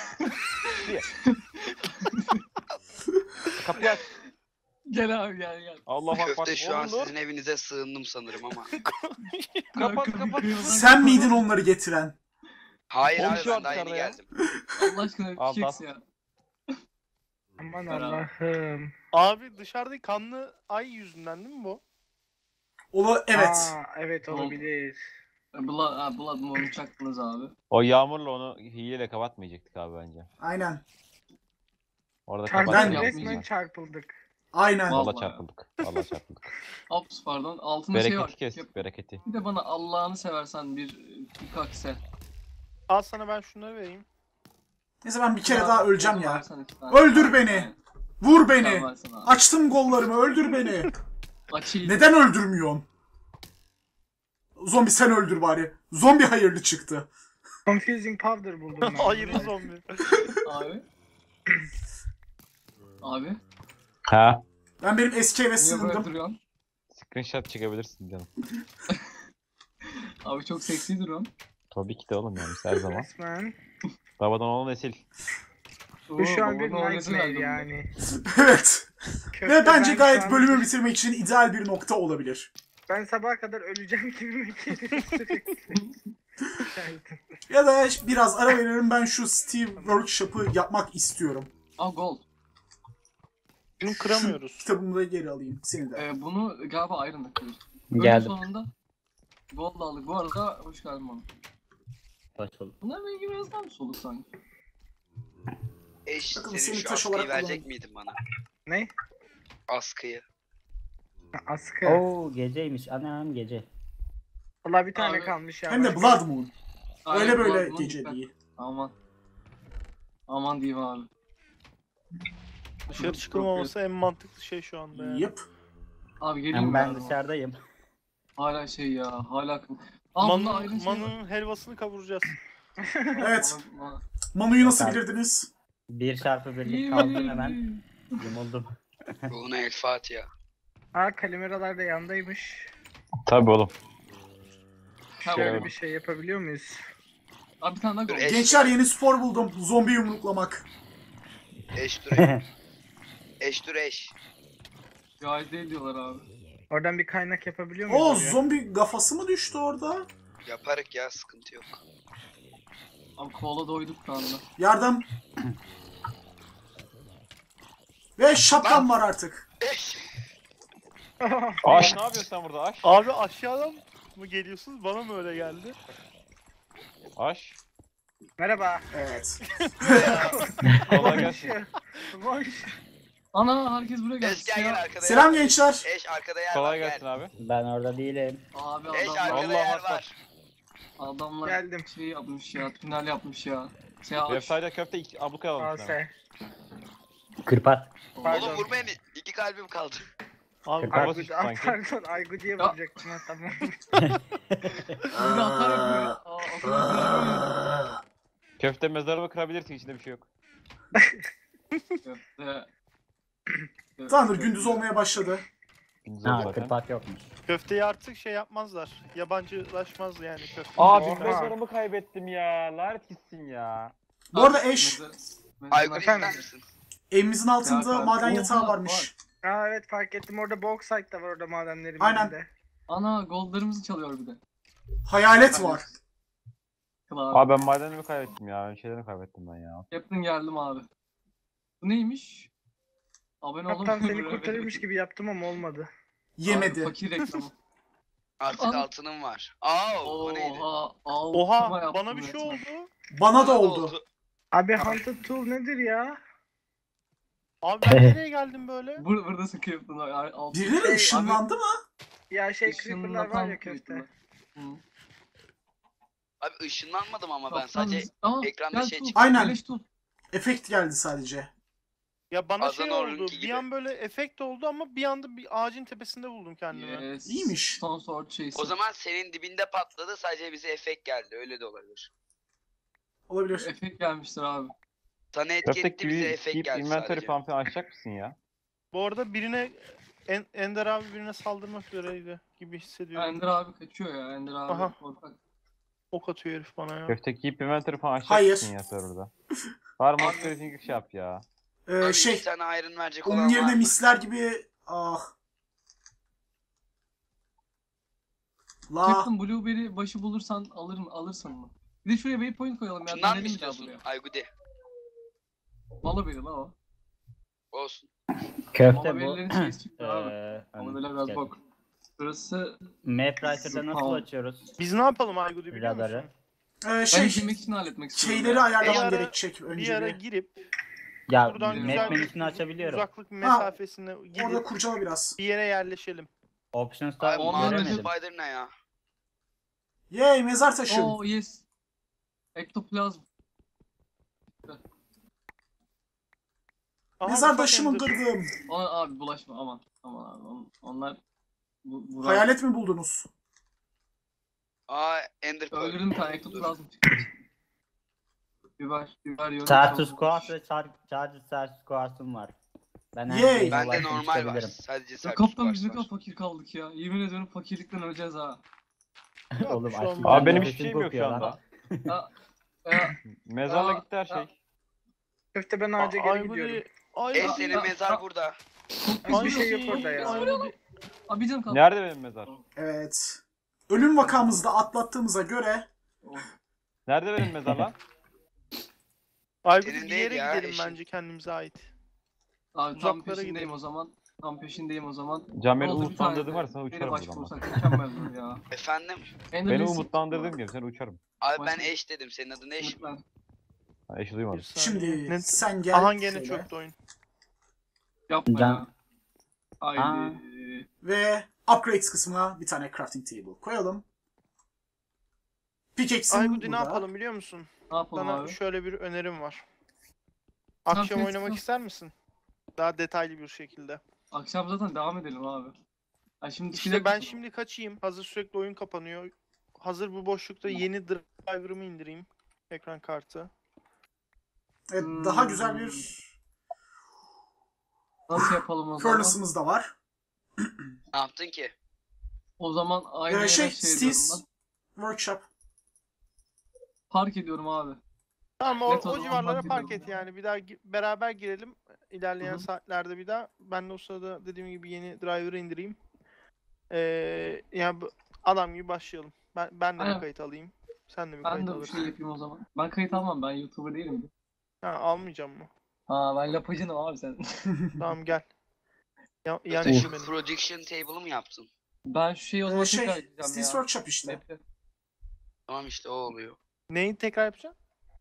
Kapıyı aç. Gel abi gel. Allah Akbar. Köfte şu an Oğlum dur. sizin evinize sığındım sanırım ama. Kapat. Sen miydin onları getiren? Hayır abi Konuşuyor ben daha yeni dışarıda ya. geldim. Allah aşkına Al, pikex ya. Aman Beraber. Allah'ım. Abi dışarıdaki kanlı ay yüzünden değil mi bu? Evet. Evet olabilir. Blood Moon'u çaktınız abi. O yağmurla onu hileyle kapatmayacaktık abi bence. Aynen. Orada Ben- Resmen yapmayacağım. çarpıldık. Aynen. Valla Vallahi. çarpıldık. Valla çarpıldık. Ops pardon. Altında şey var. Bereketi kes. Bereketi. Bir de bana Allah'ını seversen bir pikakse. Al sana ben şunları vereyim. Neyse ben bir kere daha öleceğim ya. Versene iki tane. Öldür beni. Vur beni. Tamam, versene abi. Açtım kollarımı, öldür beni. Açayım. Neden öldürmüyorsun? Zombi sen öldür bari. Zombi hayırlı çıktı. Confusing powder buldum ben. Hayırlı zombi. Abi. Abi. Ha. Ben benim eski eve Niye böyle sığındım. duruyorsun? Screenshot çekebilirsin canım. Abi çok seksi duruyorsun. Tabii ki de oğlum yani her zaman. Resmen. Babadan oğlan nesil. Bu şu an bir babanın oynasın nightmare herhalde yani. Evet. Köfte Ve bence ben gayet şu an- bölümü bitirmek için ideal bir nokta olabilir. Ben sabaha kadar öleceğim gibi mi geliyor sürekli? Şahidim. Ya da biraz ara veririm, ben şu Steve Workshop'ı yapmak istiyorum. Aa gold. Bunu kıramıyoruz. Kitabımı da geri alayım. Seni de. Bunu galiba Iron'da kırıyoruz. Bölüm Geldim. sonunda gold aldık. Bu arada hoş geldin bana. Hoş bulduk. Bunlar rengi biraz daha mı soluk sanki? Eş, Bakın, senin seni şu taş askıyı olarak verecek kullanın. miydin bana? Ne? Askıyı. Askı. Oo geceymiş. Anam gece. Valla bir tane Abi. kalmış ya. Hem de başka- Blood Moon. Öyle Aynen, böyle Blood gece Moon. değil. Aman. Aman diyeyim abi. Dışarı çıkılmaması en mantıklı şey şu anda yani. Yep. Abi geleyim mi? Ben yardıma? dışarıdayım. Hala şey ya. Hala... Aa bunda Iron şey var. Manının helvasını kavuracağız. Evet. Bana- Manu'yu nasıl Tabii. bilirdiniz? 1x1'lik kaldım hemen. Yumuldum. Ruhuna el Fatiha. Aa kalimeralar da yandaymış. Tabii oğlum. Ha, Şöyle oldu. bir şey yapabiliyor muyuz? Abi bir tane daha Dur, gold. eş- Gençler, yeni spor buldum. Zombi yumruklamak. Eş dur eş. Eş dur eş. Gayet değil diyorlar abi. Oradan bir kaynak yapabiliyor muyuz? Oo, oraya? zombi kafası mı düştü orada? Yaparık ya, sıkıntı yok. Abi kola doyduk şu anda. Yardım. Ve şapkam var artık. Eş. Aş ne yapıyorsun sen burada Aş? Abi aşağıdan mı geliyorsunuz? Bana mı öyle geldi? Aş. Merhaba. Evet. Kolay gelsin. Boş. Ana herkes buraya geldi. Eş gel gel arkada Selam yer. gençler. Eş arkada yer Kolay var gelsin gel. abi. Ben orada değilim. Abi Eş adamlar, arkada Allah yer Allah. var. adamlar Geldim. şey yapmış ya. Tünel yapmış ya. Şey aç. Website'da köfte ablukaya alalım. AS. sana. Kırpat. Pardon. Oğlum vurmayın, 2 kalbim kaldı. Abi Kırpat. Kafası düştü sanki. Pardon Aygu diye Ya. vuracaktım ha tamam. Bir de atar yapıyor ya. Aa, atar Köfte mezarımı kırabilirsin, içinde bir şey yok. yapıyor. Köfte. Tamamdır, gündüz olmaya başladı. Gündüz oldu Ha zaten. kırpat yokmuş. köfteyi artık şey yapmazlar. Yabancılaşmaz yani köfte. Abi Oha. mezarımı kaybettim ya. Lanet gitsin ya. Bu arada Eş, Aykut Efendim? ister misin? evimizin altında Ya, maden oha, yatağı varmış. Aa evet fark ettim orada bauxite da var orada madenlerin Aynen. birinde. Ana goldlarımızı çalıyor bir de. Hayalet var. Kıl abi. Abi ben madenimi kaybettim ya. Şeylerimi kaybettim ben ya. Captain geldim abi. Bu neymiş? Abone olun. Kaptan seni kurtarırmış gibi yaptım ama olmadı. Yemedi. Fakir reklamı. Artık Aa. altınım var. Aa o neydi? Oha. Oha yaptım bana bir şey resmen. oldu. Bana da oldu. Abi Hunted Tool nedir ya? Abi ben nereye geldim böyle? Buradasın Captain. Birileri Şey, ışınlandı mı? Ya şey creeper'lar var ya köfte. Abi ışınlanmadım ama ben sadece ekranda gel şey tut, çıktı. Aynen. beleş tut. Efekt geldi sadece. Ya bana Azan şey Orlunki oldu. gibi. Bir an böyle efekt oldu ama bir anda bir ağacın tepesinde buldum kendimi. Yes. İyiymiş. Son sort şeysi. O zaman senin dibinde patladı, sadece bize efekt geldi. Öyle de olabilir. Olabilir. Efekt gelmiştir abi. Sana etki Köfte etti, bize efekt keep geldi inventory sadece. pump'ını açacak mısın ya? Bu arada birine Ender abi birine saldırmak üzereydi gibi hissediyorum. Ender abi kaçıyor ya. Ender abi Aha. korkak. Ok atıyor herif bana ya. Köfte keep inventory falan açacak Hayır. mısın ya serverda? Var mı creating şey yap ya. Abi Şey, iki tane iron verecek olan onun var yerine mı? misler gibi... Ah. La. Captain Blueberry başı bulursan alırsın mı? Bir de şuraya waypoint koyalım ya. Şundan mı Dönelim bir daha istiyorsun? buraya. Aygudi. Malaberry la o. Olsun. Köfte bu. Malaberry'lerin şeysi çıktı abi. Hani Malaberry'ler biraz şey, bok. Burası Mapwriter'da nasıl Tamam. açıyoruz? Biz ne yapalım Aygut'u biliyor Radarı. musun? ben Şey, işlemek için halletmek istiyorum. şeyleri ya. ayarlaman Bir ara- gerekecek Bir önce ara bir. girip Ya buradan map güzel bir menüsünü açabiliyorum. uzaklık mesafesine Orada gidip kurcala biraz. bir yere yerleşelim. Options'ta Abi Ondan maden göremedim. spider ne ya? Yay, mezar taşı. Oh yes. Ektoplazm. Aha, Mezar ufak taşı mı Ender. kırdım? Ona abi bulaşma aman. Aman abi onlar bu Hayalet mi buldunuz? Aa Ender Pearl. öldürdüm bir tane ektoplazm çıktı. Biber yiyorum. Tartus Quartz ve Charger Tartus Quartz'um var. Ben Yay! her Bende ulaştım, normal var. çıkabilirim. Sadece Ya Sertus kaptan biz ne Squares kadar var. fakir kaldık ya. Yemin ediyorum fakirlikten öleceğiz ha. Oğlum bir şey açlıktan olmaz. Abi benim nefesim hiçbir şeyim yok kokuyor şu lan. anda. Ya, ya, Mezarla Aa, gitti her şey. Köfte ben ağaca geri gidiyorum. Senin mezar burada. Hiçbir şey yok orada ya. abi canım kaldı. Nerede benim mezar? Evet. Ölüm vakamızı da atlattığımıza göre Nerede benim mezar lan? Aykut Senin bir değil yere ya, gidelim eşin. bence kendimize ait. Abi tam Uzaklara peşindeyim gidelim. o zaman. Tam peşindeyim o zaman. Can beni Oldu bir umutlandırdın tane var ya sana benim uçarım aşkım buradan. olsak mükemmel olur ya. Efendim? Ender Beni List- umutlandırdın diyorum seni uçarım. Abi ben Başka- eş dedim. Senin adın eş mi? Lütfen. Ha, eşi duymadım. Bir saniye. şimdi Ne- sen gel Aha gene şöyle. çöktü oyun. Yapma Can- ya. Haydi. Aa. Ve upgrades kısmına bir tane crafting table koyalım. Pickaxe'im Aykut ne burada. yapalım biliyor musun? Ne yapalım Sana abi? şöyle bir önerim var. Sen Akşam Facebook- oynamak ister misin? Daha detaylı bir şekilde. Akşam zaten devam edelim abi. Ha şimdi İşte çıkacak ben mısın? şimdi kaçayım. Hazır sürekli oyun kapanıyor. Hazır bu boşlukta yeni driver'ımı indireyim. Ekran kartı. Evet, daha güzel bir Nasıl yapalım o zaman? furnace'ımız da var. Ne yaptın ki? O zaman aynı yere Şey, ediyorum Steve's ben. Workshop. Park ediyorum abi. Tamam o, Net o o zaman civarlara ben park gidiyorum et ya. yani. Bir daha beraber girelim. İlerleyen Hı hı. saatlerde bir daha. Ben de o sırada dediğim gibi yeni driver'ı indireyim. Yani adam gibi başlayalım. Ben de bir Aynen. kayıt alayım. Sen de bir Ben kayıt de bir alırsın. şey yapayım o zaman. Ben kayıt almam. Ben YouTuber değilim. Ha, almayacağım mı? Ha ben lapacınım abi sen. Tamam gel. Yan Production, benim. production table'ı mı yaptın? Ben şu şeyi o zaman Şey, tekrar edeceğim Steve's ya. Workshop işte. Map'i. Tamam işte o oluyor. Neyi tekrar yapacağım?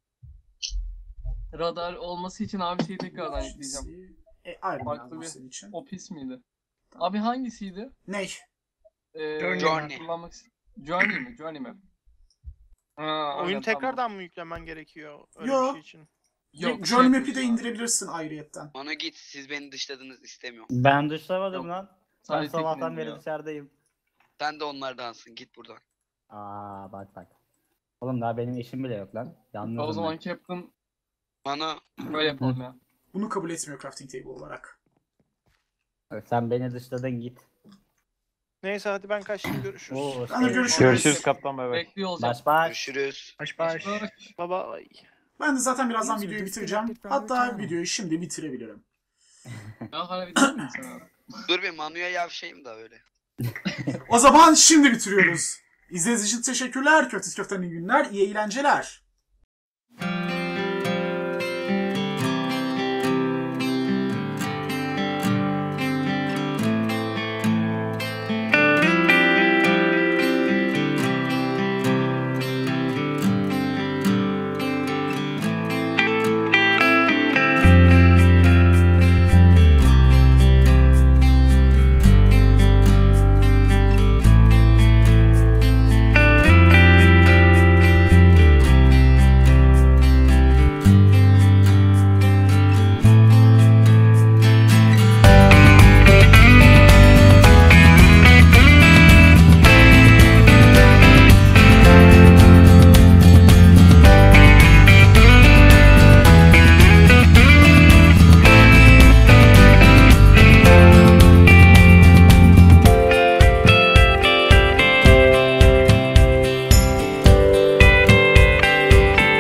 Radar olması için abi şeyi tekrardan yükleyeceğim. Iron Farklı lazım bir- senin için. O pis miydi? Abi hangisiydi? Ney? Journey. Kullanmak Journey mi? Journey mi? Ha, Oyun aynen, tamam. tekrardan mı yüklemen gerekiyor öyle Yo. bir şey için? Yok, Journey şey Map'i de yapıyorsun abi. indirebilirsin ayrıyetten. Ona git. Siz beni dışladınız istemiyorum. Ben dışlamadım Yok. lan. Ben Sadece sabahtan teknenin beri ya. dışarıdayım. Sen de onlardansın. Git buradan. Aa bak. Oğlum daha benim eşim bile yok lan. Yalnızım O ben. zaman Captain Bana böyle yapalım ya. Bunu kabul etmiyor crafting table olarak. Sen beni dışladın git. Neyse hadi ben kaçtım görüşürüz. Oo, Ben de şey- görüşürüz. Görüşürüz kaptan bay bay. Bekliyor olacağım. Baş baş. görüşürüz. Baş baş. Baba. Ben de zaten birazdan User videoyu disconnected bitireceğim. from Hatta your channel. videoyu şimdi bitirebilirim. Ya hala bir değil misin abi? Dur bir Manu'ya yavşayım da öyle. O zaman şimdi bitiriyoruz. İzlediğiniz için teşekkürler. Köfte köften iyi günler, iyi eğlenceler.